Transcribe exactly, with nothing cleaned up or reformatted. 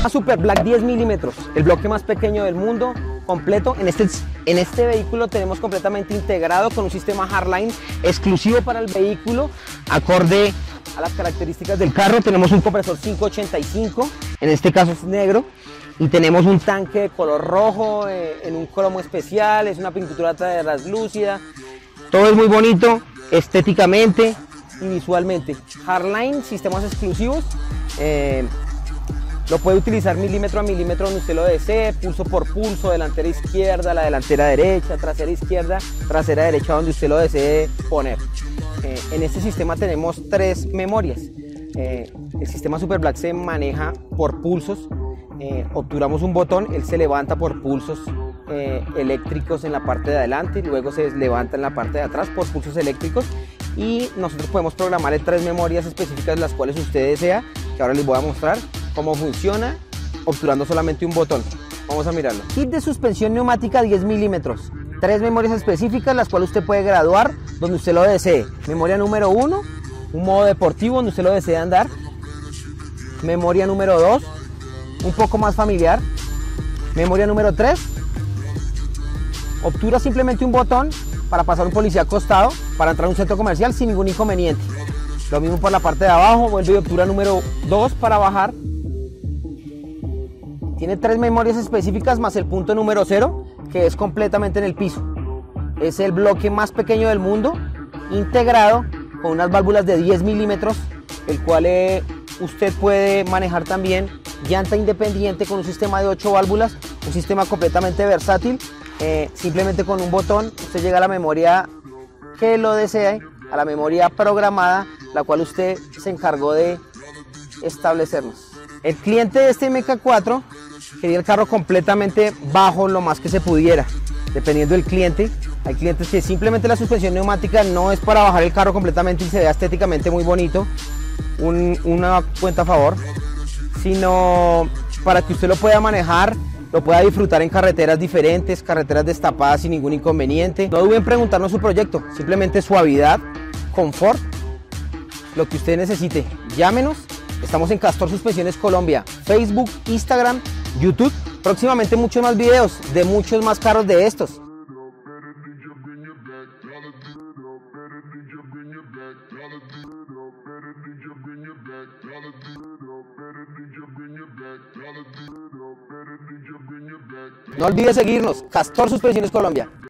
Super Black diez milímetros, el bloque más pequeño del mundo, completo. En este, en este vehículo tenemos completamente integrado con un sistema Hardline exclusivo para el vehículo, acorde a las características del carro. Tenemos un compresor cinco ochenta y cinco, en este caso es negro, y tenemos un tanque de color rojo eh, en un cromo especial. Es una pintura translúcida. Todo es muy bonito estéticamente y visualmente. Hardline, sistemas exclusivos. Eh, Lo puede utilizar milímetro a milímetro donde usted lo desee, pulso por pulso, delantera izquierda, la delantera derecha, trasera izquierda, trasera derecha, donde usted lo desee poner. Eh, en este sistema tenemos tres memorias. Eh, el sistema Super Black se maneja por pulsos. Eh, obturamos un botón, él se levanta por pulsos eh, eléctricos en la parte de adelante, luego se levanta en la parte de atrás por pulsos eléctricos, y nosotros podemos programar en tres memorias específicas las cuales usted desea, que ahora les voy a mostrar cómo funciona obturando solamente un botón. Vamos a mirarlo. Kit de suspensión neumática diez milímetros, tres memorias específicas las cuales usted puede graduar donde usted lo desee. Memoria número uno, un modo deportivo donde usted lo desee andar. Memoria número dos, un poco más familiar. Memoria número tres, obtura simplemente un botón para pasar un policía acostado, para entrar a un centro comercial sin ningún inconveniente. Lo mismo por la parte de abajo, vuelve y obtura número dos para bajar. Tiene tres memorias específicas más el punto número cero, que es completamente en el piso. Es el bloque más pequeño del mundo, integrado con unas válvulas de diez milímetros, el cual eh, usted puede manejar también. Llanta independiente con un sistema de ocho válvulas, un sistema completamente versátil. Eh, simplemente con un botón usted llega a la memoria que lo desee, a la memoria programada, la cual usted se encargó de establecernos. El cliente de este M K cuatro quería el carro completamente bajo lo más que se pudiera, dependiendo del cliente. Hay clientes que simplemente la suspensión neumática no es para bajar el carro completamente y se vea estéticamente muy bonito, un, una cuenta a favor, sino para que usted lo pueda manejar, lo pueda disfrutar en carreteras diferentes, carreteras destapadas sin ningún inconveniente. No duden en preguntarnos su proyecto, simplemente suavidad, confort, lo que usted necesite. Llámenos, estamos en Castor Suspensiones Colombia, Facebook, Instagram, YouTube. Próximamente muchos más videos de muchos más carros de estos. No olvide seguirnos, Castor Suspensiones Colombia.